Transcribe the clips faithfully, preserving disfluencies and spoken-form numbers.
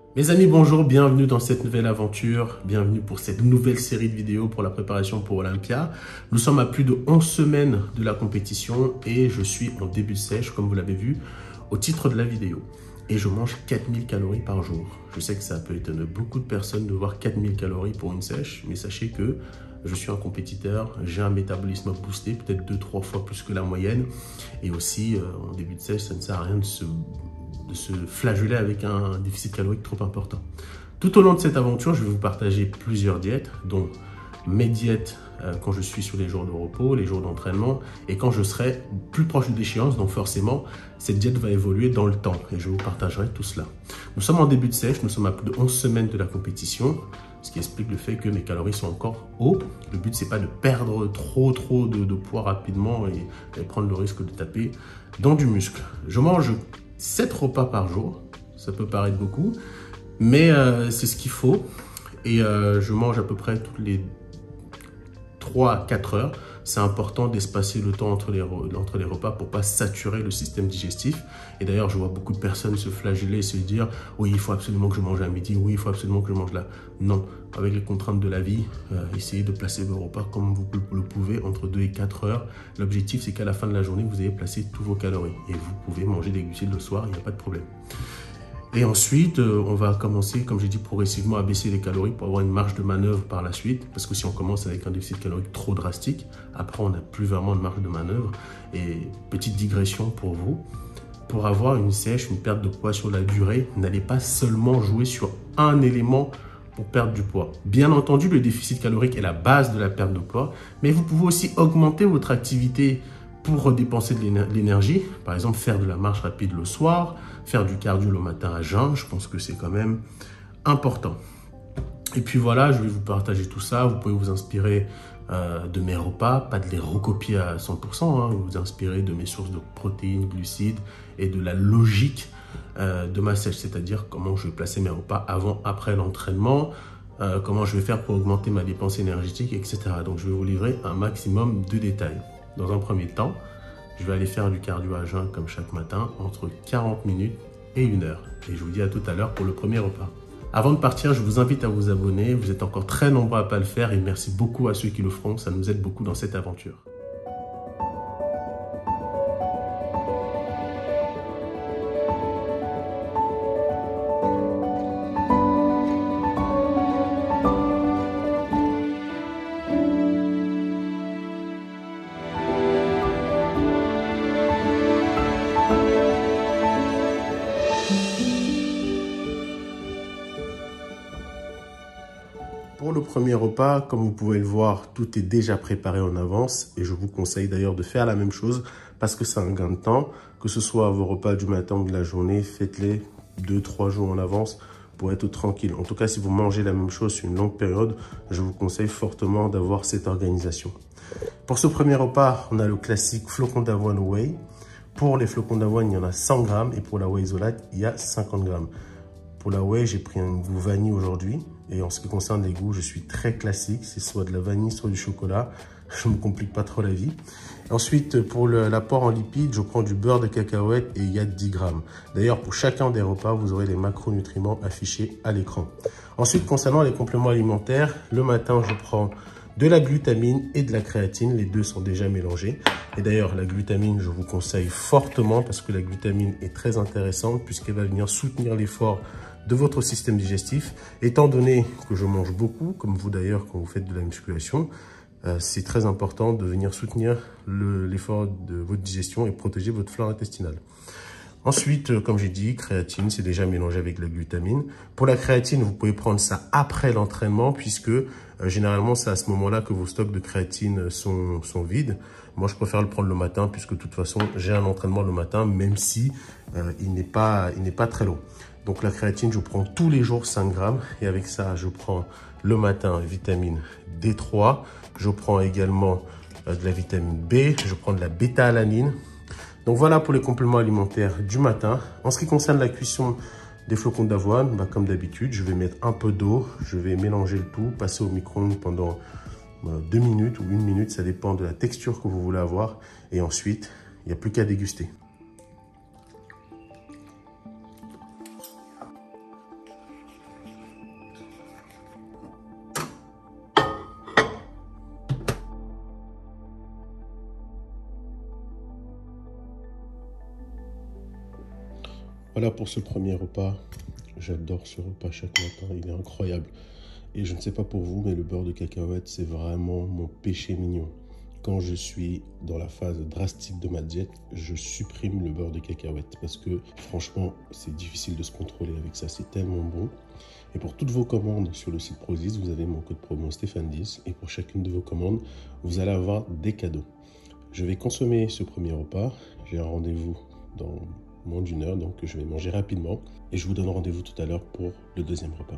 Mes amis, bonjour, bienvenue dans cette nouvelle aventure, bienvenue pour cette nouvelle série de vidéos pour la préparation pour Olympia. Nous sommes à plus de onze semaines de la compétition et je suis en début de sèche, comme vous l'avez vu au titre de la vidéo. Et je mange quatre mille calories par jour. Je sais que ça peut étonner beaucoup de personnes de voir quatre mille calories pour une sèche, mais sachez que je suis un compétiteur, j'ai un métabolisme boosté, peut-être deux trois fois plus que la moyenne. Et aussi, euh, en début de sèche, ça ne sert à rien de se... de se flageller avec un déficit calorique trop important. Tout au long de cette aventure, je vais vous partager plusieurs diètes, dont mes diètes euh, quand je suis sur les jours de repos, les jours d'entraînement, et quand je serai plus proche de l'échéance, donc forcément, cette diète va évoluer dans le temps, et je vous partagerai tout cela. Nous sommes en début de sèche, nous sommes à plus de onze semaines de la compétition, ce qui explique le fait que mes calories sont encore hautes. Le but, c'est pas de perdre trop trop de, de poids rapidement et, et prendre le risque de taper dans du muscle. Je mange sept repas par jour, ça peut paraître beaucoup, mais euh, c'est ce qu'il faut. Et euh, je mange à peu près toutes les trois à quatre heures. C'est important d'espacer le temps entre les, entre les repas pour ne pas saturer le système digestif. Et d'ailleurs, je vois beaucoup de personnes se flageller et se dire « Oui, il faut absolument que je mange à midi, oui, il faut absolument que je mange là. » Non, avec les contraintes de la vie, euh, essayez de placer vos repas comme vous le pouvez, entre deux et quatre heures. L'objectif, c'est qu'à la fin de la journée, vous ayez placé tous vos calories. Et vous pouvez manger des glucides le soir, il n'y a pas de problème. Et ensuite, euh, on va commencer, comme j'ai dit, progressivement à baisser les calories pour avoir une marge de manœuvre par la suite. Parce que si on commence avec un déficit calorique trop drastique, après, on n'a plus vraiment de marge de manœuvre. Et petite digression pour vous, pour avoir une sèche, une perte de poids sur la durée, n'allez pas seulement jouer sur un élément pour perdre du poids. Bien entendu, le déficit calorique est la base de la perte de poids, mais vous pouvez aussi augmenter votre activité pour dépenser de l'énergie, par exemple faire de la marche rapide le soir, faire du cardio le matin à jeun, je pense que c'est quand même important. Et puis voilà, je vais vous partager tout ça, vous pouvez vous inspirer euh, de mes repas, pas de les recopier à cent pour cent, hein, vous vous inspirer de mes sources de protéines, glucides et de la logique euh, de ma sèche, c'est-à-dire comment je vais placer mes repas avant, après l'entraînement, euh, comment je vais faire pour augmenter ma dépense énergétique, et cetera. Donc je vais vous livrer un maximum de détails. Dans un premier temps, je vais aller faire du cardio à jeun comme chaque matin entre quarante minutes et une heure. Et je vous dis à tout à l'heure pour le premier repas. Avant de partir, je vous invite à vous abonner. Vous êtes encore très nombreux à ne pas le faire et merci beaucoup à ceux qui le feront. Ça nous aide beaucoup dans cette aventure. Pour le premier repas, comme vous pouvez le voir, tout est déjà préparé en avance et je vous conseille d'ailleurs de faire la même chose parce que c'est un gain de temps. Que ce soit vos repas du matin ou de la journée, faites-les deux trois jours en avance pour être tranquille. En tout cas, si vous mangez la même chose sur une longue période, je vous conseille fortement d'avoir cette organisation. Pour ce premier repas, on a le classique flocon d'avoine whey. Pour les flocons d'avoine, il y en a cent grammes et pour la whey isolate, il y a cinquante grammes. Pour la whey, j'ai pris un goût vanille aujourd'hui. Et en ce qui concerne les goûts, je suis très classique. C'est soit de la vanille, soit du chocolat. Je ne me complique pas trop la vie. Ensuite, pour l'apport en lipides, je prends du beurre de cacahuète et il y a dix grammes. D'ailleurs, pour chacun des repas, vous aurez les macronutriments affichés à l'écran. Ensuite, concernant les compléments alimentaires, le matin, je prends de la glutamine et de la créatine. Les deux sont déjà mélangés. Et d'ailleurs, la glutamine, je vous conseille fortement parce que la glutamine est très intéressante puisqu'elle va venir soutenir l'effort de votre système digestif. Étant donné que je mange beaucoup, comme vous d'ailleurs quand vous faites de la musculation, euh, c'est très important de venir soutenir l'effort de votre digestion et protéger votre flore intestinale. Ensuite, euh, comme j'ai dit, créatine, c'est déjà mélangé avec la glutamine. Pour la créatine, vous pouvez prendre ça après l'entraînement puisque euh, généralement, c'est à ce moment-là que vos stocks de créatine sont, sont vides. Moi, je préfère le prendre le matin puisque de toute façon, j'ai un entraînement le matin, même si euh, il n'est pas, il n'est pas très long. Donc la créatine, je prends tous les jours cinq grammes et avec ça, je prends le matin vitamine D trois. Je prends également euh, de la vitamine B, je prends de la bêta-alanine. Donc voilà pour les compléments alimentaires du matin. En ce qui concerne la cuisson des flocons d'avoine, bah, comme d'habitude, je vais mettre un peu d'eau, je vais mélanger le tout, passer au micro-ondes pendant bah, deux minutes ou une minute, ça dépend de la texture que vous voulez avoir. Et ensuite, il n'y a plus qu'à déguster. Voilà pour ce premier repas. J'adore ce repas chaque matin, il est incroyable. Et je ne sais pas pour vous, mais le beurre de cacahuète, c'est vraiment mon péché mignon. Quand je suis dans la phase drastique de ma diète, je supprime le beurre de cacahuète parce que franchement, c'est difficile de se contrôler avec ça, c'est tellement bon. Et pour toutes vos commandes sur le site Prozis, vous avez mon code promo Stéphane dix et pour chacune de vos commandes, vous allez avoir des cadeaux. Je vais consommer ce premier repas, j'ai un rendez-vous dans moins d'une heure, donc je vais manger rapidement et je vous donne rendez-vous tout à l'heure pour le deuxième repas.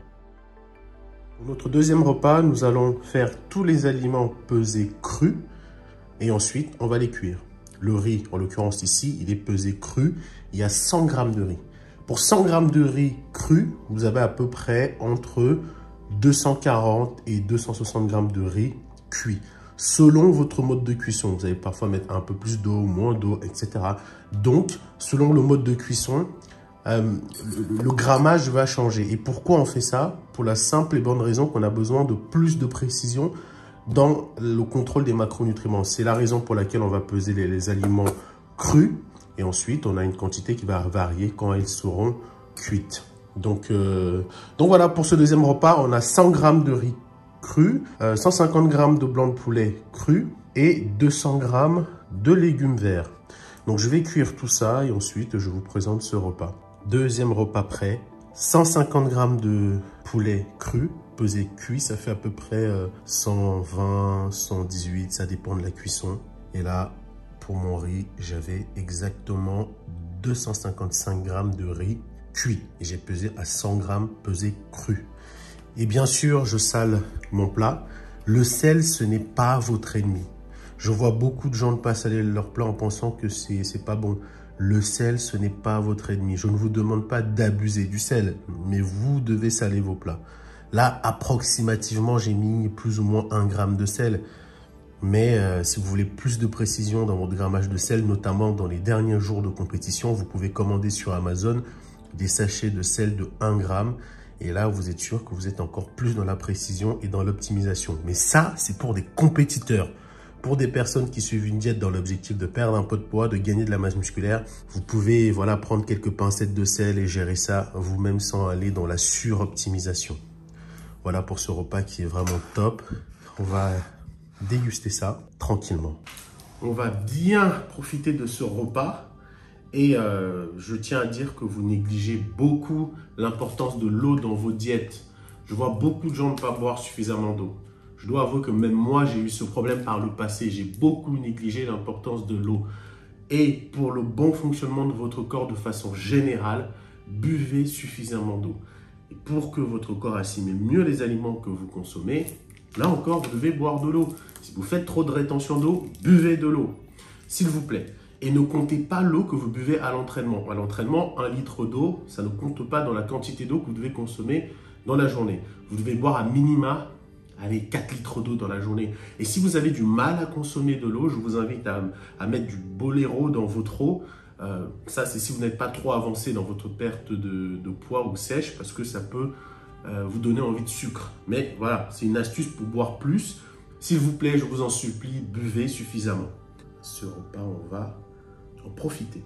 Pour notre deuxième repas, nous allons faire tous les aliments pesés crus et ensuite on va les cuire. Le riz, en l'occurrence ici, il est pesé cru, il y a cent grammes de riz. Pour cent grammes de riz cru, vous avez à peu près entre deux cent quarante et deux cent soixante grammes de riz cuit. Selon votre mode de cuisson, vous allez parfois mettre un peu plus d'eau, moins d'eau, et cetera. Donc, selon le mode de cuisson, euh, le, le grammage va changer. Et pourquoi on fait ça? Pour la simple et bonne raison qu'on a besoin de plus de précision dans le contrôle des macronutriments. C'est la raison pour laquelle on va peser les, les aliments crus. Et ensuite, on a une quantité qui va varier quand ils seront cuites. Donc, euh, donc voilà, pour ce deuxième repas, on a cent grammes de riz cru, euh, cent cinquante grammes de blanc de poulet cru et deux cents grammes de légumes verts. Donc, je vais cuire tout ça et ensuite, je vous présente ce repas. Deuxième repas prêt, cent cinquante grammes de poulet cru, pesé cuit, ça fait à peu près euh, cent vingt, cent dix-huit, ça dépend de la cuisson. Et là, pour mon riz, j'avais exactement deux cent cinquante-cinq grammes de riz cuit. Et j'ai pesé à cent grammes pesé cru. Et bien sûr, je sale mon plat. Le sel, ce n'est pas votre ennemi. Je vois beaucoup de gens ne pas saler leur plat en pensant que c'est c'est pas bon. Le sel, ce n'est pas votre ennemi. Je ne vous demande pas d'abuser du sel, mais vous devez saler vos plats. Là, approximativement, j'ai mis plus ou moins un gramme de sel. Mais euh, si vous voulez plus de précision dans votre grammage de sel, notamment dans les derniers jours de compétition, vous pouvez commander sur Amazon des sachets de sel de un gramme. Et là, vous êtes sûr que vous êtes encore plus dans la précision et dans l'optimisation. Mais ça, c'est pour des compétiteurs. Pour des personnes qui suivent une diète dans l'objectif de perdre un peu de poids, de gagner de la masse musculaire, vous pouvez voilà, prendre quelques pincettes de sel et gérer ça vous-même sans aller dans la suroptimisation. Voilà pour ce repas qui est vraiment top. On va déguster ça tranquillement. On va bien profiter de ce repas. Et euh, je tiens à dire que vous négligez beaucoup l'importance de l'eau dans vos diètes. Je vois beaucoup de gens ne pas boire suffisamment d'eau. Je dois avouer que même moi, j'ai eu ce problème par le passé. J'ai beaucoup négligé l'importance de l'eau. Et pour le bon fonctionnement de votre corps de façon générale, buvez suffisamment d'eau. Et pour que votre corps assimile mieux les aliments que vous consommez, là encore, vous devez boire de l'eau. Si vous faites trop de rétention d'eau, buvez de l'eau, s'il vous plaît. Et ne comptez pas l'eau que vous buvez à l'entraînement. À l'entraînement, un litre d'eau, ça ne compte pas dans la quantité d'eau que vous devez consommer dans la journée. Vous devez boire à minima, allez, quatre litres d'eau dans la journée. Et si vous avez du mal à consommer de l'eau, je vous invite à, à mettre du Boléro dans votre eau. Euh, ça, c'est si vous n'êtes pas trop avancé dans votre perte de, de poids ou sèche, parce que ça peut euh, vous donner envie de sucre. Mais voilà, c'est une astuce pour boire plus. S'il vous plaît, je vous en supplie, buvez suffisamment. Ce repas, on va en profiter.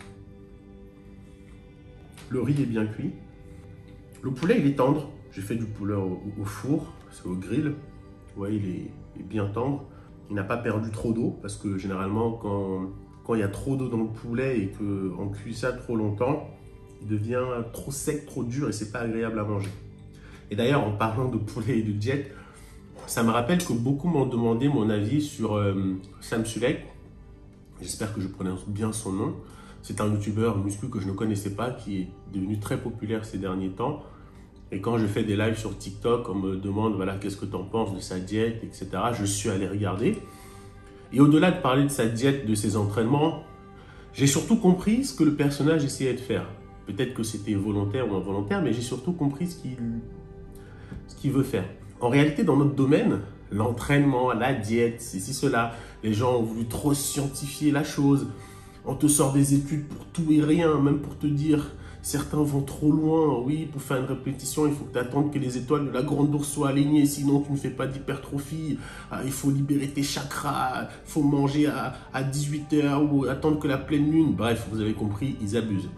Le riz est bien cuit. Le poulet, il est tendre. J'ai fait du poulet au, au four, c'est au grill. Vous voyez, il est, il est bien tendre. Il n'a pas perdu trop d'eau parce que généralement, quand, quand il y a trop d'eau dans le poulet et qu'on cuit ça trop longtemps, il devient trop sec, trop dur et c'est pas agréable à manger. Et d'ailleurs, en parlant de poulet et de diète, ça me rappelle que beaucoup m'ont demandé mon avis sur euh, Sam Sulek. J'espère que je prononce bien son nom. C'est un youtubeur muscu que je ne connaissais pas, qui est devenu très populaire ces derniers temps. Et quand je fais des lives sur TikTok, on me demande voilà, qu'est-ce que tu en penses de sa diète, et cetera. Je suis allé regarder. Et au-delà de parler de sa diète, de ses entraînements, j'ai surtout compris ce que le personnage essayait de faire. Peut-être que c'était volontaire ou involontaire, mais j'ai surtout compris ce qu'il ce qu'il veut faire. En réalité, dans notre domaine, l'entraînement, la diète, ceci, cela, les gens ont voulu trop scientifier la chose. On te sort des études pour tout et rien, même pour te dire, certains vont trop loin. Oui, pour faire une répétition, il faut que tu attendes que les étoiles de la grande ours soient alignées, sinon tu ne fais pas d'hypertrophie. Ah, il faut libérer tes chakras, il faut manger à, à dix-huit heures ou attendre que la pleine lune. Bref, vous avez compris, ils abusent.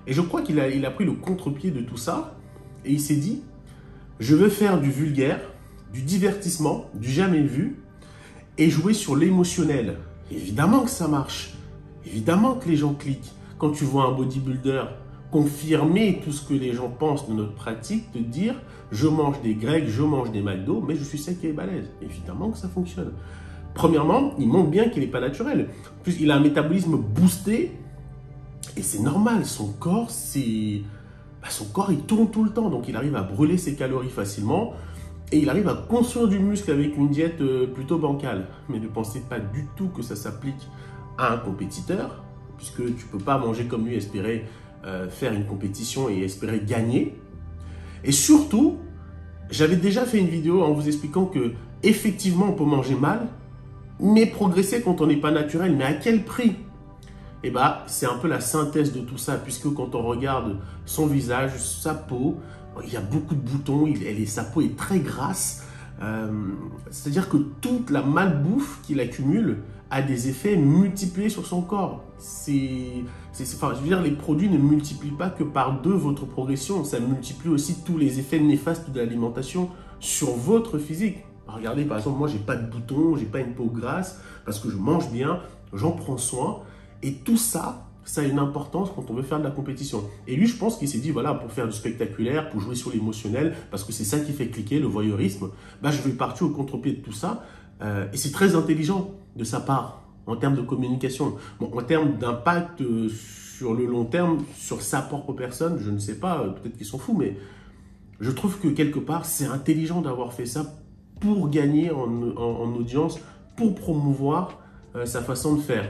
Et je crois qu'il a, il a pris le contre-pied de tout ça et il s'est dit, je veux faire du vulgaire, du divertissement, du jamais vu et jouer sur l'émotionnel. Évidemment que ça marche. Évidemment que les gens cliquent. Quand tu vois un bodybuilder confirmer tout ce que les gens pensent de notre pratique, te dire je mange des grecs, je mange des McDo, mais je suis sec et balèze. Évidemment que ça fonctionne. Premièrement, il montre bien qu'il n'est pas naturel. En plus, il a un métabolisme boosté et c'est normal. Son corps, c'est... Bah, son corps, il tourne tout le temps. Donc, il arrive à brûler ses calories facilement et il arrive à construire du muscle avec une diète plutôt bancale. Mais ne pensez pas du tout que ça s'applique à un compétiteur, puisque tu ne peux pas manger comme lui et espérer euh, faire une compétition et espérer gagner. Et surtout, j'avais déjà fait une vidéo en vous expliquant que effectivement on peut manger mal, mais progresser quand on n'est pas naturel. Mais à quel prix? Et bah, c'est un peu la synthèse de tout ça, puisque quand on regarde son visage, sa peau, il y a beaucoup de boutons, il, elle est, sa peau est très grasse. Euh, C'est-à-dire que toute la malbouffe qu'il accumule a des effets multipliés sur son corps. C'est, enfin, je veux dire, les produits ne multiplient pas que par deux votre progression, ça multiplie aussi tous les effets néfastes de l'alimentation sur votre physique. Regardez, par exemple, moi, j'ai pas de boutons, j'ai pas une peau grasse parce que je mange bien, j'en prends soin. Et tout ça, ça a une importance quand on veut faire de la compétition. Et lui, je pense qu'il s'est dit, voilà, pour faire du spectaculaire, pour jouer sur l'émotionnel, parce que c'est ça qui fait cliquer, le voyeurisme, bah, je vais partir au contre-pied de tout ça. Euh, et c'est très intelligent de sa part, en termes de communication. Bon, en termes d'impact euh, sur le long terme, sur sa propre personne, je ne sais pas, euh, peut-être qu'ils sont fous, mais je trouve que quelque part, c'est intelligent d'avoir fait ça pour gagner en, en, en audience, pour promouvoir euh, sa façon de faire.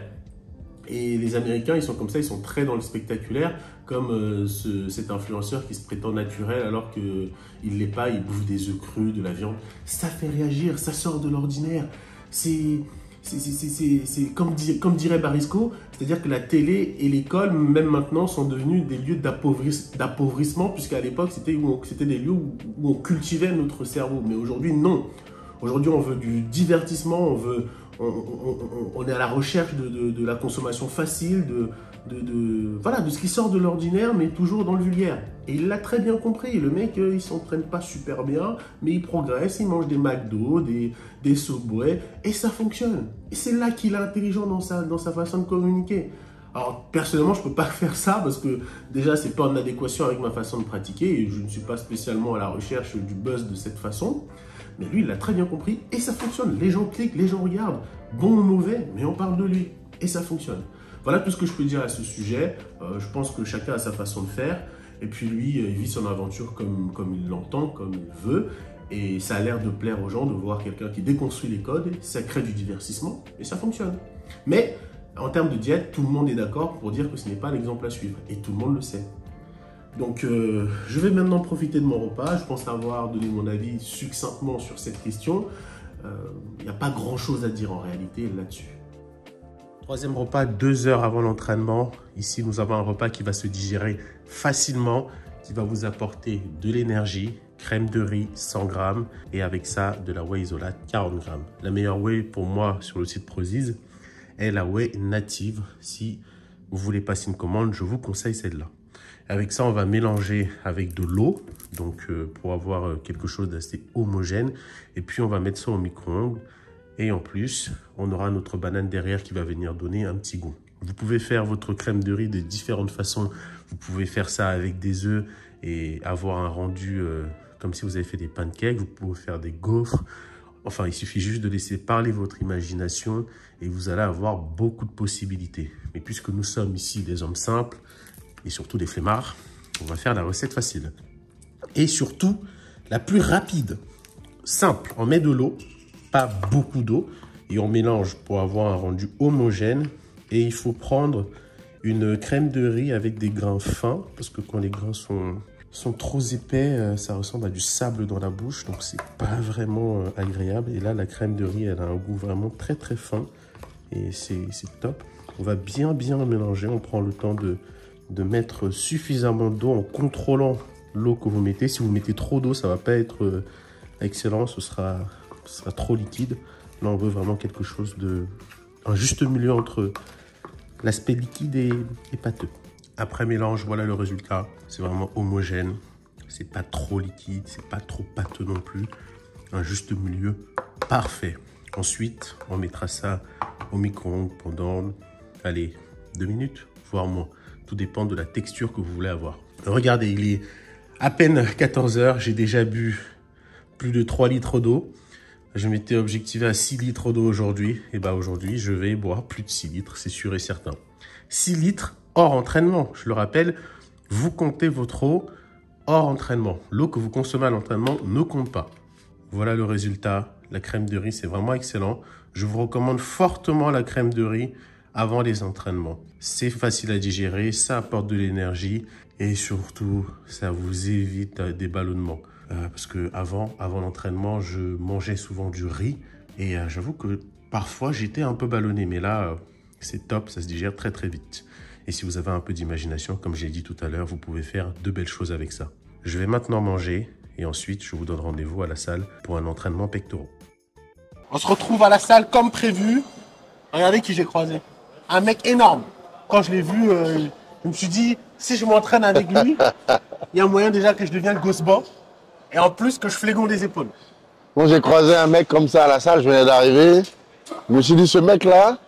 Et les Américains, ils sont comme ça, ils sont très dans le spectaculaire, comme euh, ce, cet influenceur qui se prétend naturel alors qu'il ne l'est pas, il bouffe des œufs crus, de la viande. Ça fait réagir, ça sort de l'ordinaire. C'est comme, dir, comme dirait Barisco, c'est-à-dire que la télé et l'école, même maintenant, sont devenus des lieux d'appauvrissement, puisqu'à l'époque, c'était des lieux où, où on cultivait notre cerveau. Mais aujourd'hui, non. Aujourd'hui, on veut du divertissement, on veut... On, on, on est à la recherche de, de, de la consommation facile, de, de, de, voilà, de ce qui sort de l'ordinaire, mais toujours dans le vulgaire. Et il l'a très bien compris. Le mec, il ne s'entraîne pas super bien, mais il progresse, il mange des McDo, des, des Subway, et ça fonctionne. Et c'est là qu'il est intelligent dans sa, dans sa façon de communiquer. Alors, personnellement, je ne peux pas faire ça parce que déjà, ce n'est pas en adéquation avec ma façon de pratiquer et je ne suis pas spécialement à la recherche du buzz de cette façon. Mais lui, il l'a très bien compris et ça fonctionne. Les gens cliquent, les gens regardent, bon ou mauvais, mais on parle de lui et ça fonctionne. Voilà tout ce que je peux dire à ce sujet. Euh, je pense que chacun a sa façon de faire. Et puis lui, il vit son aventure comme, comme il l'entend, comme il veut. Et ça a l'air de plaire aux gens de voir quelqu'un qui déconstruit les codes. Ça crée du divertissement et ça fonctionne. Mais en termes de diète, tout le monde est d'accord pour dire que ce n'est pas l'exemple à suivre. Et tout le monde le sait. Donc, euh, je vais maintenant profiter de mon repas. Je pense avoir donné mon avis succinctement sur cette question. Il euh, n'y a pas grand-chose à dire en réalité là-dessus. Troisième repas, deux heures avant l'entraînement. Ici, nous avons un repas qui va se digérer facilement, qui va vous apporter de l'énergie, crème de riz cent grammes et avec ça, de la whey isolate quarante grammes. La meilleure whey pour moi sur le site Prozise est la whey native. Si vous voulez passer une commande, je vous conseille celle-là. Avec ça, on va mélanger avec de l'eau, donc euh, pour avoir euh, quelque chose d'assez homogène. Et puis, on va mettre ça au micro-ondes. Et en plus, on aura notre banane derrière qui va venir donner un petit goût. Vous pouvez faire votre crème de riz de différentes façons. Vous pouvez faire ça avec des œufs et avoir un rendu euh, comme si vous avez fait des pancakes. Vous pouvez faire des gaufres. Enfin, il suffit juste de laisser parler votre imagination et vous allez avoir beaucoup de possibilités. Mais puisque nous sommes ici des hommes simples, et surtout des flemmards, on va faire la recette facile. Et surtout, la plus rapide. Simple, on met de l'eau, pas beaucoup d'eau, et on mélange pour avoir un rendu homogène. Et il faut prendre une crème de riz avec des grains fins, parce que quand les grains sont, sont trop épais, ça ressemble à du sable dans la bouche, donc c'est pas vraiment agréable. Et là, la crème de riz, elle a un goût vraiment très très fin, et c'est top. On va bien bien mélanger, on prend le temps de... de mettre suffisamment d'eau en contrôlant l'eau que vous mettez. Si vous mettez trop d'eau, ça ne va pas être excellent, ce sera, ce sera trop liquide. Là, on veut vraiment quelque chose de... un juste milieu entre l'aspect liquide et, et pâteux. Après mélange, voilà le résultat. C'est vraiment homogène. C'est pas trop liquide, c'est pas trop pâteux non plus. Un juste milieu parfait. Ensuite, on mettra ça au micro-ondes pendant, allez, deux minutes, voire moins. Tout dépend de la texture que vous voulez avoir. Regardez, il est à peine quatorze heures. J'ai déjà bu plus de trois litres d'eau. Je m'étais objectivé à six litres d'eau aujourd'hui. Et bien aujourd'hui, je vais boire plus de six litres, c'est sûr et certain. six litres hors entraînement. Je le rappelle, vous comptez votre eau hors entraînement. L'eau que vous consommez à l'entraînement ne compte pas. Voilà le résultat. La crème de riz, c'est vraiment excellent. Je vous recommande fortement la crème de riz avant les entraînements. C'est facile à digérer, ça apporte de l'énergie et surtout, ça vous évite des ballonnements. Euh, parce que avant, avant l'entraînement, je mangeais souvent du riz et euh, j'avoue que parfois, j'étais un peu ballonné. Mais là, euh, c'est top, ça se digère très très vite. Et si vous avez un peu d'imagination, comme j'ai dit tout à l'heure, vous pouvez faire de belles choses avec ça. Je vais maintenant manger et ensuite, je vous donne rendez-vous à la salle pour un entraînement pectoraux. On se retrouve à la salle comme prévu. Regardez qui j'ai croisé. Un mec énorme. Quand je l'ai vu, euh, je me suis dit, si je m'entraîne avec lui, il y a moyen déjà que je devienne gosse-bas. Et en plus, que je flégonne des épaules. Moi, j'ai croisé un mec comme ça à la salle, je venais d'arriver. Je me suis dit, ce mec-là,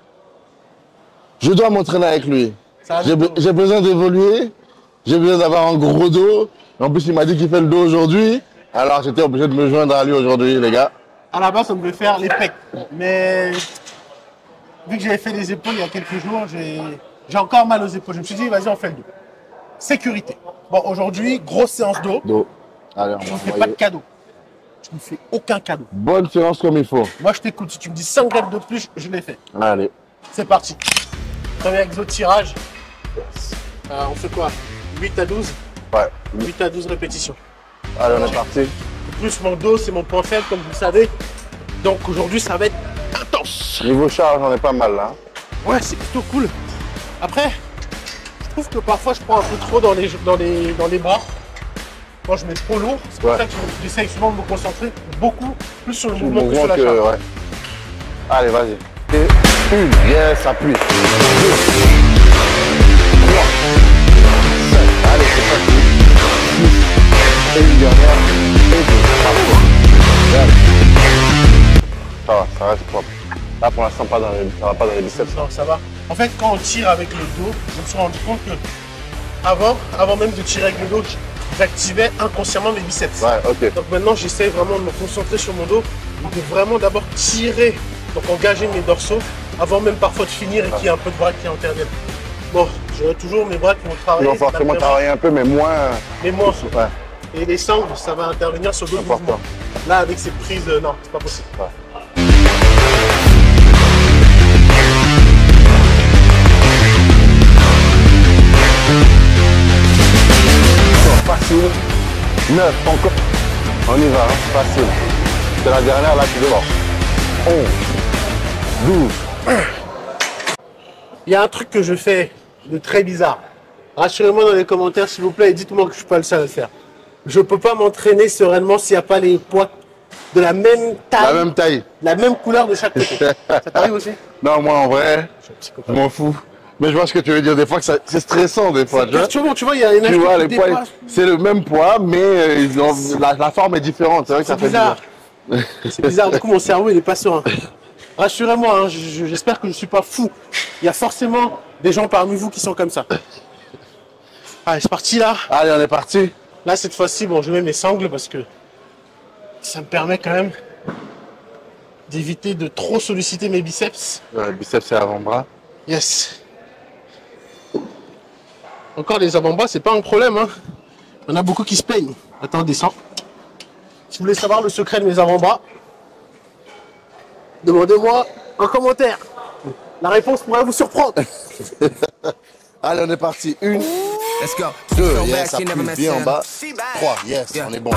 je dois m'entraîner avec lui. J'ai be besoin d'évoluer, j'ai besoin d'avoir un gros dos. En plus, il m'a dit qu'il fait le dos aujourd'hui. Alors, j'étais obligé de me joindre à lui aujourd'hui, les gars. À la base, on devait faire les pecs. Mais vu que j'avais fait les épaules il y a quelques jours, j'ai encore mal aux épaules. Je me suis dit, vas-y, on fait le dos. Sécurité. Bon, aujourd'hui, grosse séance d'eau. Dos. Allez, on je va ne fais pas de cadeau. Je ne fais aucun cadeau. Bonne séance comme il faut. Moi, je t'écoute. Si tu me dis cinq reps de plus, je l'ai fait. Allez. C'est parti. Premier exo tirage. Euh, on fait quoi? huit à douze? Ouais. huit à douze répétitions. Allez, on est parti. Plus mon dos, c'est mon point faible, comme vous le savez. Donc aujourd'hui, ça va être intense. Niveau charge, on est pas mal là. Ouais, c'est plutôt cool. Après, je trouve que parfois, je prends un peu trop dans les, dans les, dans les bras. Quand je mets trop lourd, c'est pour ouais. ça que j'essaye souvent de me concentrer beaucoup plus sur le sur mouvement que sur la que, charge. Ouais. Allez, vas-y. Et une, yes, appuie. Deux, trois, cinq, allez, c'est parti. Six, et une dernière, et deux, parfois. Ça va, ça reste propre. Là, pour l'instant, pas dans les, ça va pas dans les biceps. Non, ça va. En fait, quand on tire avec le dos, je me suis rendu compte que avant, avant même de tirer avec le dos, j'activais inconsciemment mes biceps. Ouais, ok. Donc maintenant, j'essaie vraiment de me concentrer sur mon dos, de vraiment d'abord tirer, donc engager mes dorsaux, avant même parfois de finir et qu'il y ait un peu de bras qui interviennent. Bon, j'aurai toujours mes bras qui vont travailler. Ils vont forcément travailler un peu, mais moins. Mais moins. Ouais. Et les sangles, ça va intervenir sur d'autres mouvements. Là, avec ces prises, euh, non, c'est pas possible. Ouais. Facile. neuf, encore. On y va, hein. Facile. C'est la dernière, là, tu dehors. onze, douze. Il y a un truc que je fais de très bizarre. Rassurez-moi dans les commentaires, s'il vous plaît, et dites-moi que je ne suis pas le seul à le faire. Je ne peux pas m'entraîner sereinement s'il n'y a pas les poids de la même taille. La même taille. La même couleur de chaque côté. Ça t'arrive aussi? Non, moi, en vrai, je m'en fous. Mais je vois ce que tu veux dire. Des fois, que c'est stressant, des fois. Tu vois, tu vois, il y a une tu vois, les poids, c'est le même poids, mais ils ont, la, la forme est différente. C'est vrai que ça fait bizarre. C'est bizarre. Du coup, mon cerveau, il n'est pas serein. Rassurez-moi, hein, j'espère que je ne suis pas fou. Il y a forcément des gens parmi vous qui sont comme ça. Allez, c'est parti là. Allez, on est parti. Là, cette fois-ci, bon, je mets mes sangles parce que ça me permet quand même d'éviter de trop solliciter mes biceps. Ouais, biceps et avant-bras. Yes. Encore les avant-bras, c'est pas un problème. Hein. Il y en a beaucoup qui se plaignent. Attends, descends. Si vous voulez savoir le secret de mes avant-bras, demandez-moi en commentaire. La réponse pourrait vous surprendre. Allez, on est parti. Une, deux, yes, appuie bien en bas. Trois, yes, on est bon.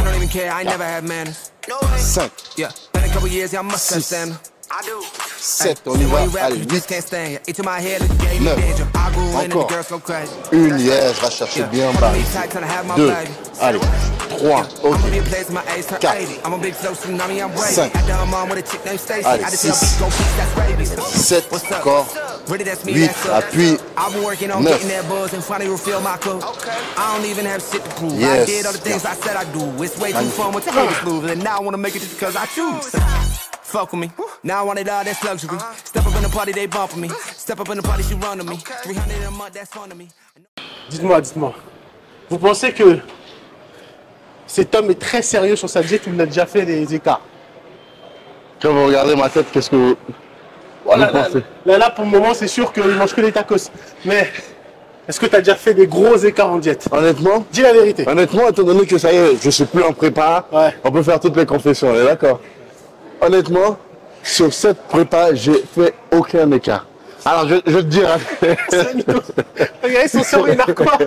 Cinq, six, sept, on y va. Allez, huit, neuf, encore. Une, yes, va chercher bien en bas. Deux, allez, trois, ok. Quatre, cinq, allez, six, sept, encore. huit, appuie, neuf. Yes. Fuck with me. Now I want it all, that's luxury. Step up in the party, they bumping me. Step up in the party, she running me. three hundred a month, that's fun to me. Dites-moi, dites-moi. Vous pensez que cet homme est très sérieux sur sa diète ou il a déjà fait des écarts? Quand vous regardez ma tête, qu'est-ce que vous, voilà, vous là, pensez? là, là, pour le moment, c'est sûr qu'il mange que des tacos. Mais est-ce que tu as déjà fait des gros écarts en diète? Honnêtement, dis la vérité. Honnêtement, étant donné que ça y est, je suis plus en prépa, ouais. On peut faire toutes les confessions, on est d'accord? Honnêtement, sur cette prépa, j'ai fait aucun écart. Alors, je, je te dis... Regardez son sort, il a quoi?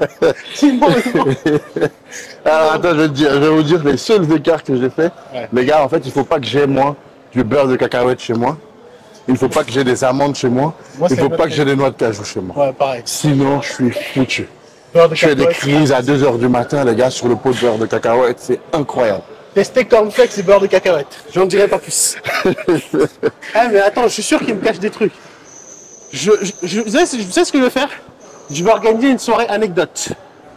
Alors, attends, je vais, te dire, je vais vous dire les seuls écarts que j'ai fait. Ouais. Les gars, en fait, il ne faut pas que j'ai, moi, du beurre de cacahuète chez moi. Il ne faut pas que j'ai des amandes chez moi. moi il ne faut pas que j'ai des noix de cajou chez moi. Ouais, pareil. Sinon, je suis foutu. Je fais des crises à deux heures du matin, les gars, sur le pot de beurre de cacahuète. C'est incroyable. Tester cornflakes et beurre de cacahuète. J'en dirai pas plus. Ah, mais attends, je suis sûr qu'il me cache des trucs. Je, je, je, vous savez, je sais ce que je vais faire? Je vais organiser une soirée anecdote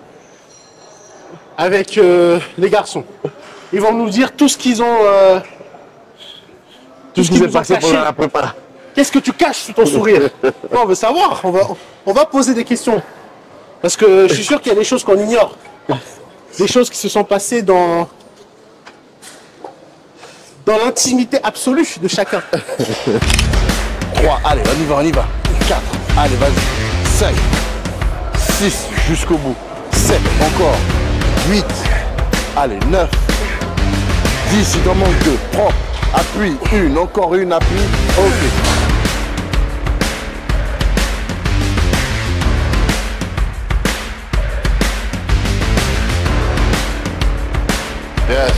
avec euh, les garçons. Ils vont nous dire tout ce qu'ils ont... Euh, tout ce qui s'est passé pendant la prépa. Qu'est-ce que tu caches sous ton sourire? Non, on veut savoir. On va, on va poser des questions. Parce que je suis sûr qu'il y a des choses qu'on ignore. Des choses qui se sont passées dans... dans l'intimité absolue de chacun. trois, allez, on y va, on y va. quatre, allez, vas-y. cinq, six, jusqu'au bout. sept, encore. huit, allez, neuf, dix, il t'en manque deux. Propre, appuie, une, encore une, appuie. Ok. Yes.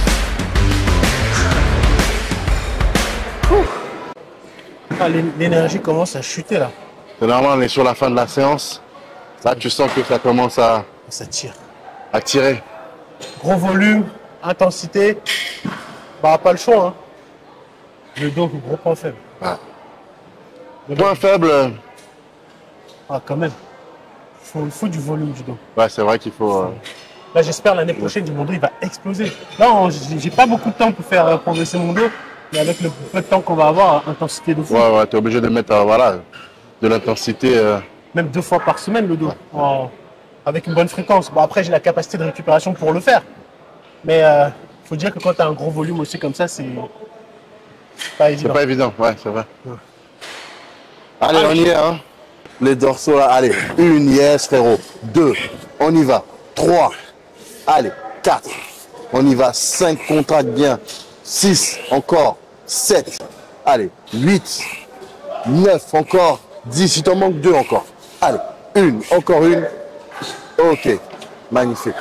Ah, l'énergie commence à chuter là. C'est normal, on est sur la fin de la séance. Là, tu sens que ça commence à... Ça tire. À tirer. Gros volume, intensité. Bah, pas le choix. Hein. Le dos, gros point faible. Ah. Point faible. Ah, quand même. Il faut, il faut du volume du dos. Ouais, c'est vrai qu'il faut... Euh... Là, j'espère l'année prochaine, mon dos, il va exploser. Là, j'ai pas beaucoup de temps pour faire progresser mon dos. Mais avec le peu de temps qu'on va avoir, intensité de fou. Ouais, ouais, tu es obligé de mettre euh, voilà, de l'intensité. Euh... Même deux fois par semaine, le dos. Ouais. En... Avec une bonne fréquence. Bon, après, j'ai la capacité de récupération pour le faire. Mais il euh, faut dire que quand tu as un gros volume aussi comme ça, c'est pas évident. C'est pas évident, ouais, c'est vrai. Ouais. Allez, allez, on y est, hein. Les dorsaux là, allez. Une, yes, frérot. Deux, on y va. Trois, allez. Quatre, on y va. Cinq, contracte bien. six, encore, sept, allez, huit, neuf, encore, dix, il t'en manque deux encore. Allez, une, encore une. Ok, magnifique.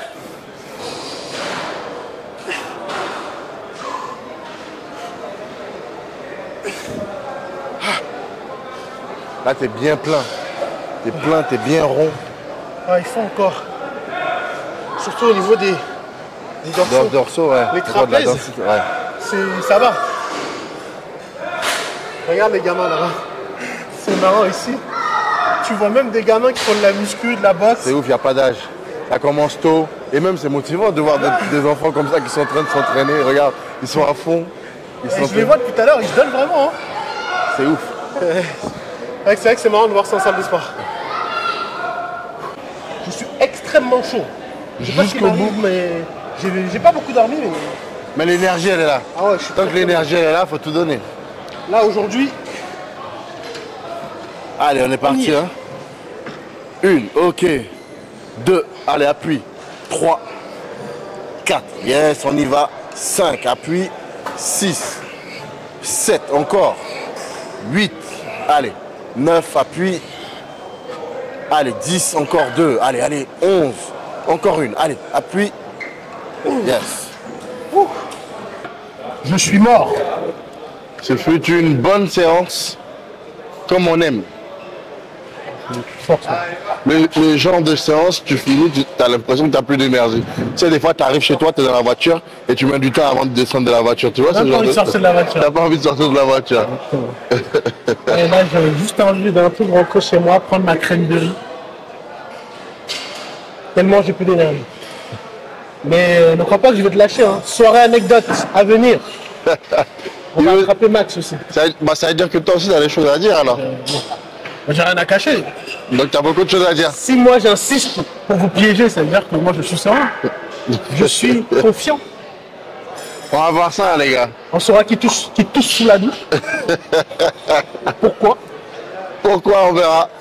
Là, t'es bien plein. T'es plein, t'es bien rond. Ah, il faut encore. Surtout au niveau des, des dorsaux. Des dorsaux, ouais. Les trapèzes. Ouais. Ça va. Regarde les gamins là-bas. C'est marrant ici. Tu vois même des gamins qui font de la muscu, de la boxe. C'est ouf, il n'y a pas d'âge. Ça commence tôt. Et même c'est motivant de voir des, des enfants comme ça qui sont en train de s'entraîner. Regarde, ils sont à fond. Ils sont je les vois depuis tout à l'heure, ils se donnent vraiment. Hein. C'est ouf. C'est vrai que c'est marrant de voir ça en salle de sport. Je suis extrêmement chaud. Je sais pas ce qui m'arrive, mais j'ai pas beaucoup dormi. Mais... Mais l'énergie, elle est là. Ah ouais, je suis Tant que l'énergie, elle est là, il faut tout donner. Là, aujourd'hui... Allez, on est parti. Hein. Une, ok. Deux, allez, appuie. Trois, quatre, yes, on y va. Cinq, appuie. Six, sept, encore. Huit, allez. Neuf, appuie. Allez, dix, encore deux. Allez, allez, onze. Encore une, allez, appuie. Yes. Ouh. Je suis mort. Ce fut une bonne séance, comme on aime. force. Le, le genre de séance, tu finis, tu as l'impression que tu n'as plus d'énergie. Tu sais, des fois, tu arrives chez toi, tu es dans la voiture et tu mets du temps avant de descendre de la voiture. Tu vois, T'as pas envie de sortir de la voiture. T'as pas envie de sortir de la voiture. Et là, j'ai juste envie d'un peu de rentrer chez moi, prendre ma crème de riz. Tellement j'ai plus d'énergie. Mais ne crois pas que je vais te lâcher. Hein. Soirée anecdote à venir. On va attraper Max aussi. Ça, bah, ça veut dire que toi aussi, tu as des choses à dire alors. Euh, bon. J'ai rien à cacher. Donc tu as beaucoup de choses à dire. Si moi j'insiste pour vous piéger, ça veut dire que moi je suis serein. Je suis confiant. On va voir ça, les gars. On saura qui touche, qui touche sous la douche. Pourquoi? Pourquoi, on verra.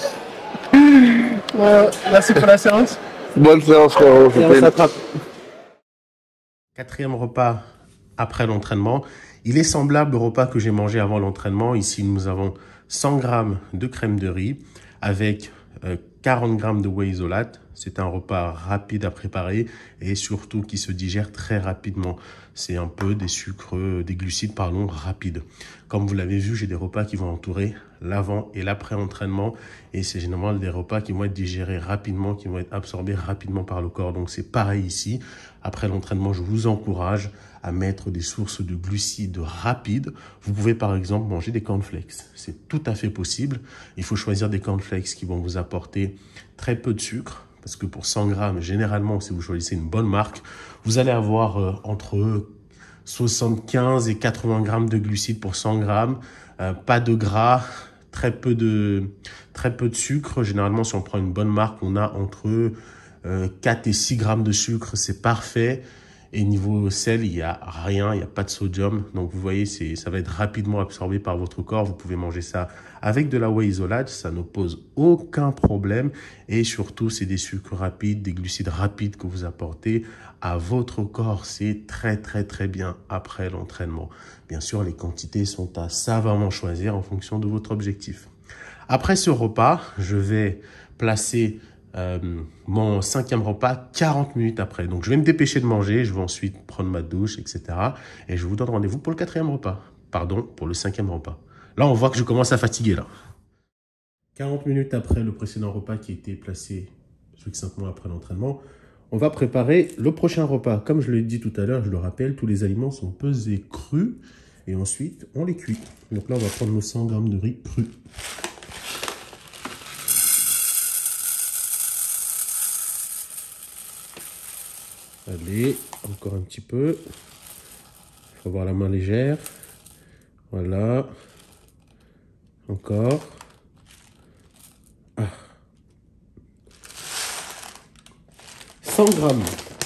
euh, Merci pour la séance. Bonne séance, frérot. Et on s'attrape. Quatrième repas après l'entraînement. Il est semblable au repas que j'ai mangé avant l'entraînement. Ici, nous avons cent grammes de crème de riz avec euh, quarante grammes de whey isolate. C'est un repas rapide à préparer et surtout qui se digère très rapidement. C'est un peu des sucres, des glucides, pardon, rapides. Comme vous l'avez vu, j'ai des repas qui vont entourer l'avant et l'après-entraînement. Et c'est généralement des repas qui vont être digérés rapidement, qui vont être absorbés rapidement par le corps. Donc c'est pareil ici. Après l'entraînement, je vous encourage à mettre des sources de glucides rapides. Vous pouvez par exemple manger des cornflakes. C'est tout à fait possible. Il faut choisir des cornflakes qui vont vous apporter très peu de sucre. Parce que pour cent grammes, généralement, si vous choisissez une bonne marque, vous allez avoir euh, entre soixante-quinze et quatre-vingts grammes de glucides pour cent grammes. Euh, pas de gras, très peu de, très peu de sucre. Généralement, si on prend une bonne marque, on a entre euh, quatre et six grammes de sucre. C'est parfait. Et niveau sel, il n'y a rien, il n'y a pas de sodium. Donc, vous voyez, c'est, ça va être rapidement absorbé par votre corps. Vous pouvez manger ça avec de la whey isolate. Ça ne pose aucun problème. Et surtout, c'est des sucres rapides, des glucides rapides que vous apportez à votre corps. C'est très, très, très bien après l'entraînement. Bien sûr, les quantités sont à savamment choisir en fonction de votre objectif. Après ce repas, je vais placer Euh, mon cinquième repas quarante minutes après. Donc, je vais me dépêcher de manger. Je vais ensuite prendre ma douche, et cetera. Et je vous donne rendez-vous pour le quatrième repas. Pardon, pour le cinquième repas. Là, on voit que je commence à fatiguer, là. quarante minutes après le précédent repas qui a été placé succinctement après l'entraînement, on va préparer le prochain repas. Comme je l'ai dit tout à l'heure, je le rappelle, tous les aliments sont pesés crus. Et ensuite, on les cuit. Donc là, on va prendre nos cent grammes de riz cru. Allez, encore un petit peu. Il faut avoir la main légère. Voilà. Encore. Ah. cent grammes.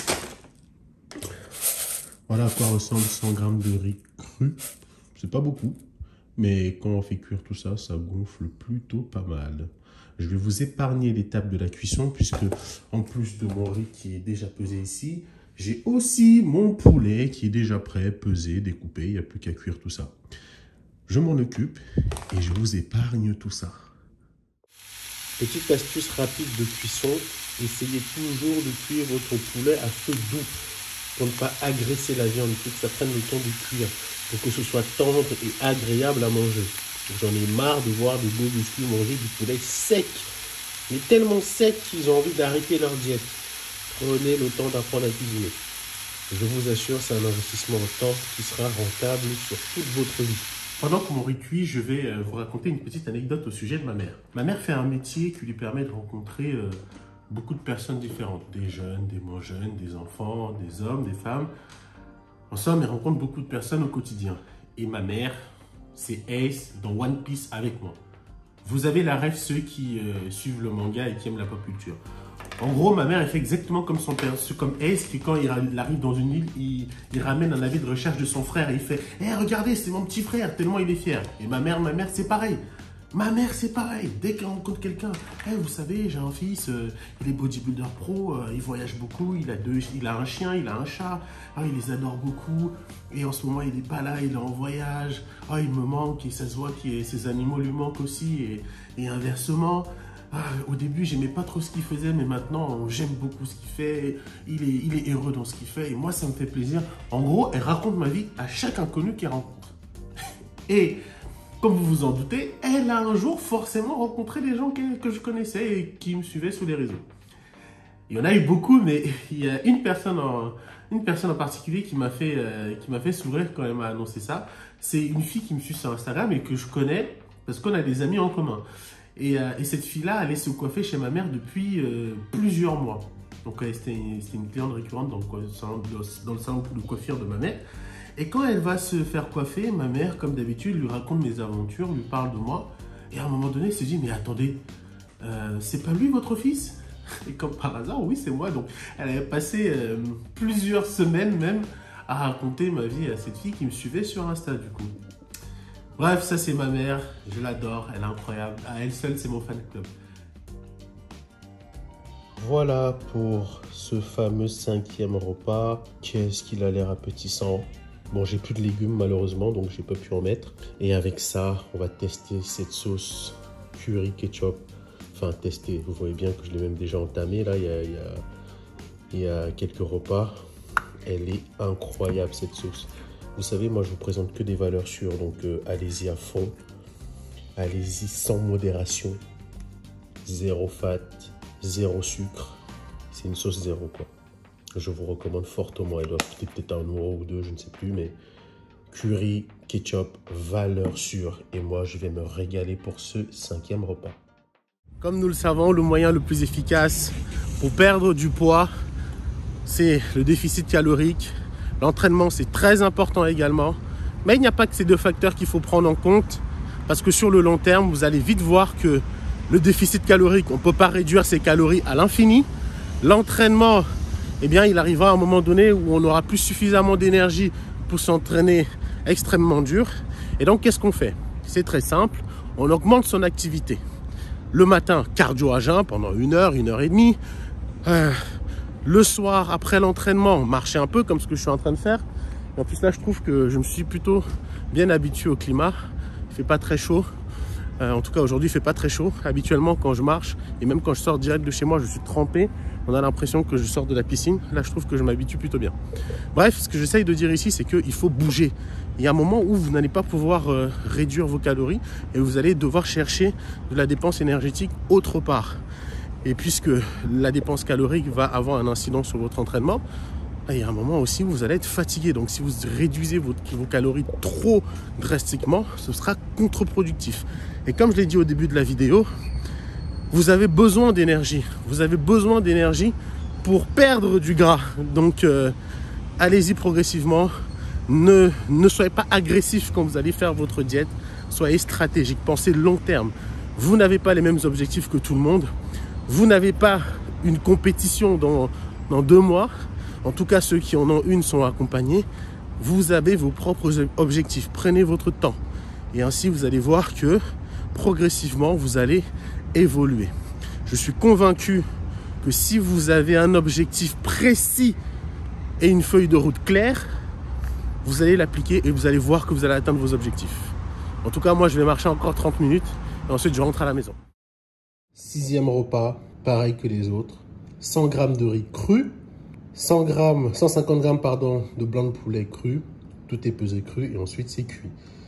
Voilà à quoi ressemble cent grammes de riz cru. C'est pas beaucoup. Mais quand on fait cuire tout ça, ça gonfle plutôt pas mal. Je vais vous épargner l'étape de la cuisson puisque en plus de mon riz qui est déjà pesé ici, j'ai aussi mon poulet qui est déjà prêt, pesé, découpé. Il n'y a plus qu'à cuire tout ça. Je m'en occupe et je vous épargne tout ça. Petite astuce rapide de cuisson. Essayez toujours de cuire votre poulet à feu doux pour ne pas agresser la viande. Il faut que ça prenne le temps de cuire pour que ce soit tendre et agréable à manger. J'en ai marre de voir des beaux biscuits manger du poulet sec. Mais tellement sec qu'ils ont envie d'arrêter leur diète. Prenez le temps d'apprendre à cuisiner. Je vous assure, c'est un investissement en temps qui sera rentable sur toute votre vie. Pendant que mon riz cuit, je vais vous raconter une petite anecdote au sujet de ma mère. Ma mère fait un métier qui lui permet de rencontrer euh, beaucoup de personnes différentes. Des jeunes, des moins jeunes, des enfants, des hommes, des femmes. En somme, elle rencontre beaucoup de personnes au quotidien. Et ma mère, c'est Ace dans One Piece avec moi. Vous avez la rêve ceux qui euh, suivent le manga et qui aiment la pop culture. En gros, ma mère, elle fait exactement comme son père, comme Ace, qui quand il arrive dans une île, il, il ramène un avis de recherche de son frère et il fait « Eh, regardez, c'est mon petit frère !» tellement il est fier. Et ma mère, ma mère, c'est pareil. Ma mère, c'est pareil. Dès qu'elle rencontre quelqu'un, hey, vous savez, j'ai un fils, euh, il est bodybuilder pro, euh, il voyage beaucoup, il a, deux, il a un chien, il a un chat, ah, il les adore beaucoup. Et en ce moment, il n'est pas là, il est en voyage. Ah, il me manque et ça se voit que ses animaux lui manquent aussi et, et inversement. Ah, au début, j'aimais pas trop ce qu'il faisait, mais maintenant, j'aime beaucoup ce qu'il fait. Il est, il est heureux dans ce qu'il fait et moi, ça me fait plaisir. En gros, elle raconte ma vie à chaque inconnu qu'elle rencontre. Et comme vous vous en doutez, elle a un jour forcément rencontré des gens que, que je connaissais et qui me suivaient sur les réseaux. Il y en a eu beaucoup, mais il y a une personne en, une personne en particulier qui m'a fait, euh, qui m'a fait sourire quand elle m'a annoncé ça. C'est une fille qui me suit sur Instagram et que je connais parce qu'on a des amis en commun. Et, euh, et cette fille-là, elle est se coiffer chez ma mère depuis euh, plusieurs mois. Donc, euh, c'était une cliente récurrente dans le, salon, dans le salon de coiffure de ma mère. Et quand elle va se faire coiffer, ma mère, comme d'habitude, lui raconte mes aventures, lui parle de moi. Et à un moment donné, elle se dit, mais attendez, euh, c'est pas lui votre fils? Et comme par hasard, oui, c'est moi. Donc, elle avait passé euh, plusieurs semaines même à raconter ma vie à cette fille qui me suivait sur Insta, du coup. Bref, ça, c'est ma mère. Je l'adore. Elle est incroyable. À elle seule, c'est mon fan club. Voilà pour ce fameux cinquième repas. Qu'est-ce qu'il a l'air appétissant. Bon, j'ai plus de légumes malheureusement, donc j'ai pas pu en mettre. Et avec ça, on va tester cette sauce curry ketchup. Enfin, tester. Vous voyez bien que je l'ai même déjà entamé là. Il y a, il y a, il y a quelques repas. Elle est incroyable cette sauce. Vous savez, moi je vous présente que des valeurs sûres, donc euh, allez-y à fond. Allez-y sans modération. Zéro fat, zéro sucre. C'est une sauce zéro quoi. Je vous recommande fortement, elle doit coûter peut-être un euro ou deux, je ne sais plus, mais curry, ketchup, valeur sûre. Et moi, je vais me régaler pour ce cinquième repas. Comme nous le savons, le moyen le plus efficace pour perdre du poids, c'est le déficit calorique. L'entraînement, c'est très important également. Mais il n'y a pas que ces deux facteurs qu'il faut prendre en compte, parce que sur le long terme, vous allez vite voir que le déficit calorique, on ne peut pas réduire ses calories à l'infini. L'entraînement, eh bien, il arrivera à un moment donné où on n'aura plus suffisamment d'énergie pour s'entraîner extrêmement dur. Et donc, qu'est-ce qu'on fait? C'est très simple, on augmente son activité. Le matin, cardio à jeun pendant une heure, une heure et demie. Euh, le soir, après l'entraînement, marcher un peu comme ce que je suis en train de faire. Et en plus, là, je trouve que je me suis plutôt bien habitué au climat. Il ne fait pas très chaud. Euh, en tout cas, aujourd'hui, il ne fait pas très chaud. Habituellement, quand je marche, et même quand je sors direct de chez moi, je suis trempé. On a l'impression que je sors de la piscine. Là, je trouve que je m'habitue plutôt bien. Bref, ce que j'essaye de dire ici, c'est qu'il faut bouger. Il y a un moment où vous n'allez pas pouvoir euh, réduire vos calories et vous allez devoir chercher de la dépense énergétique autre part. Et puisque la dépense calorique va avoir un incident sur votre entraînement, il y a un moment aussi où vous allez être fatigué. Donc, si vous réduisez vos, vos calories trop drastiquement, ce sera contre-productif. Et comme je l'ai dit au début de la vidéo, vous avez besoin d'énergie. Vous avez besoin d'énergie pour perdre du gras. Donc, euh, allez-y progressivement. Ne, ne soyez pas agressif quand vous allez faire votre diète. Soyez stratégique. Pensez long terme. Vous n'avez pas les mêmes objectifs que tout le monde. Vous n'avez pas une compétition dans, dans deux mois. En tout cas, ceux qui en ont une sont accompagnés. Vous avez vos propres objectifs. Prenez votre temps. Et ainsi, vous allez voir que progressivement, vous allez évoluer. Je suis convaincu que si vous avez un objectif précis et une feuille de route claire, vous allez l'appliquer et vous allez voir que vous allez atteindre vos objectifs. En tout cas, moi, je vais marcher encore trente minutes et ensuite, je rentre à la maison. Sixième repas, pareil que les autres. cent grammes de riz cru, cent grammes, cent cinquante grammes pardon, de blanc de poulet cru. Tout est pesé cru et ensuite, c'est cuit.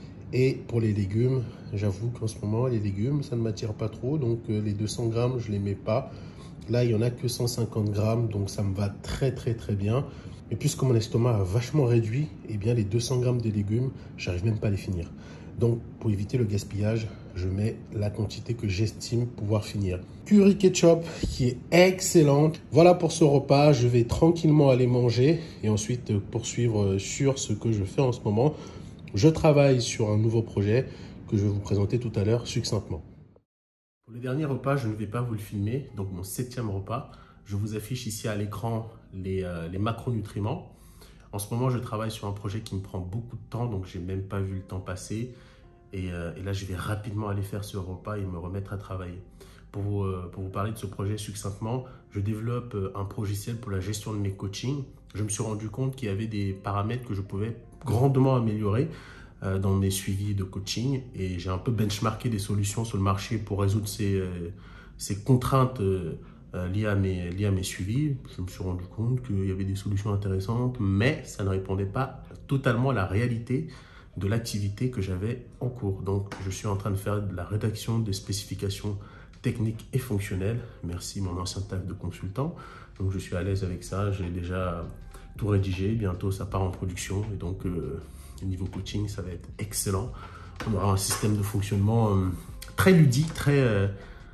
Et pour les légumes, j'avoue qu'en ce moment, les légumes, ça ne m'attire pas trop. Donc, euh, les deux cents grammes, je ne les mets pas. Là, il n'y en a que cent cinquante grammes. Donc, ça me va très, très, très bien. Et puisque mon estomac a vachement réduit, eh bien, les deux cents grammes de légumes, j'arrive même pas à les finir. Donc, pour éviter le gaspillage, je mets la quantité que j'estime pouvoir finir. Curry ketchup qui est excellente. Voilà pour ce repas. Je vais tranquillement aller manger et ensuite poursuivre sur ce que je fais en ce moment. Je travaille sur un nouveau projet que je vais vous présenter tout à l'heure succinctement. Pour le dernier repas, je ne vais pas vous le filmer, donc mon septième repas. Je vous affiche ici à l'écran les, euh, les macronutriments. En ce moment, je travaille sur un projet qui me prend beaucoup de temps, donc je n'ai même pas vu le temps passer. Et, euh, et là, je vais rapidement aller faire ce repas et me remettre à travailler. Pour vous, euh, pour vous parler de ce projet succinctement, je développe euh, un logiciel pour la gestion de mes coachings. Je me suis rendu compte qu'il y avait des paramètres que je pouvais grandement améliorer euh, dans mes suivis de coaching. Et j'ai un peu benchmarké des solutions sur le marché pour résoudre ces, euh, ces contraintes euh, euh, liées, à mes, liées à mes suivis. Je me suis rendu compte qu'il y avait des solutions intéressantes, mais ça ne répondait pas totalement à la réalité de l'activité que j'avais en cours. Donc, je suis en train de faire de la rédaction des spécifications techniques et fonctionnelles. Merci mon ancien taf de consultant. Donc, je suis à l'aise avec ça. J'ai déjà tout rédigé. Bientôt, ça part en production. Et donc, euh, niveau coaching, ça va être excellent. On aura un système de fonctionnement euh, très ludique, très... Euh,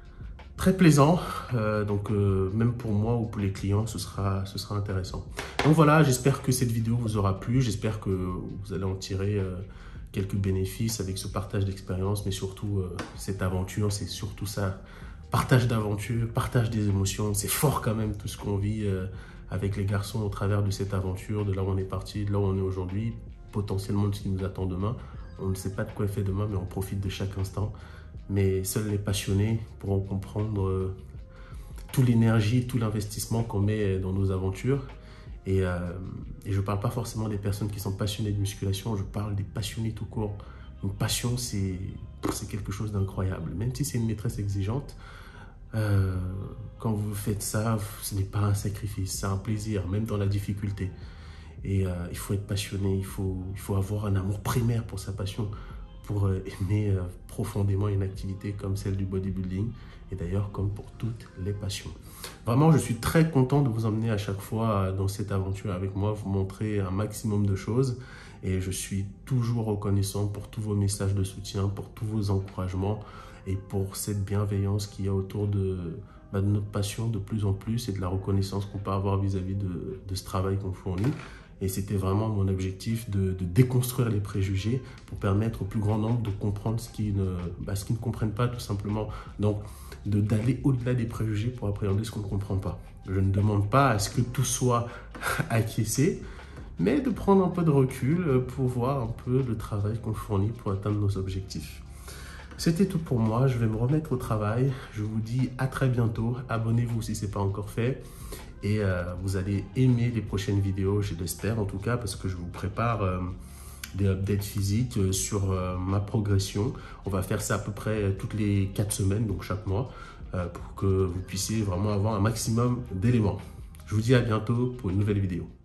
Très plaisant, euh, donc euh, même pour moi ou pour les clients, ce sera, ce sera intéressant. Donc voilà, j'espère que cette vidéo vous aura plu, j'espère que vous allez en tirer euh, quelques bénéfices avec ce partage d'expérience, mais surtout euh, cette aventure, c'est surtout ça, partage d'aventure, partage des émotions, c'est fort quand même tout ce qu'on vit euh, avec les garçons au travers de cette aventure, de là où on est parti, de là où on est aujourd'hui, potentiellement de ce qui nous attend demain. On ne sait pas de quoi est fait demain, mais on profite de chaque instant. Mais seuls les passionnés pourront comprendre euh, toute l'énergie, tout l'investissement qu'on met dans nos aventures. Et, euh, et je ne parle pas forcément des personnes qui sont passionnées de musculation, je parle des passionnés tout court. Une passion, c'est quelque chose d'incroyable. Même si c'est une maîtresse exigeante, euh, quand vous faites ça, ce n'est pas un sacrifice, c'est un plaisir, même dans la difficulté. Et euh, il faut être passionné, il faut, il faut avoir un amour primaire pour sa passion, pour aimer euh, profondément une activité comme celle du bodybuilding et d'ailleurs comme pour toutes les passions. Vraiment, je suis très content de vous emmener à chaque fois dans cette aventure avec moi, vous montrer un maximum de choses et je suis toujours reconnaissant pour tous vos messages de soutien, pour tous vos encouragements et pour cette bienveillance qu'il y a autour de, bah, de notre passion de plus en plus et de la reconnaissance qu'on peut avoir vis-à-vis de, de ce travail qu'on fournit. Et c'était vraiment mon objectif de, de déconstruire les préjugés pour permettre au plus grand nombre de comprendre ce qu'ils ne, bah, ce qu'ils ne comprennent pas tout simplement. Donc, d'aller au-delà des préjugés pour appréhender ce qu'on ne comprend pas. Je ne demande pas à ce que tout soit acquiescé, mais de prendre un peu de recul pour voir un peu le travail qu'on fournit pour atteindre nos objectifs. C'était tout pour moi, je vais me remettre au travail. Je vous dis à très bientôt. Abonnez-vous si ce n'est pas encore fait. Et euh, vous allez aimer les prochaines vidéos, je l'espère en tout cas, parce que je vous prépare euh, des updates physiques euh, sur euh, ma progression. On va faire ça à peu près toutes les quatre semaines, donc chaque mois, euh, pour que vous puissiez vraiment avoir un maximum d'éléments. Je vous dis à bientôt pour une nouvelle vidéo.